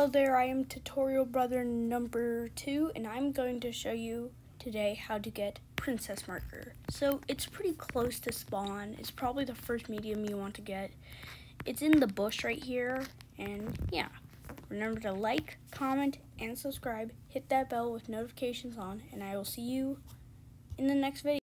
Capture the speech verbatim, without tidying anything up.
Hello there, I am Tutorial Brother number two, and I'm going to show you today how to get Princess Marker. So it's pretty close to spawn. It's probably the first medium you want to get. It's in the bush right here, and yeah. Remember to like, comment, and subscribe. Hit that bell with notifications on, and I will see you in the next video.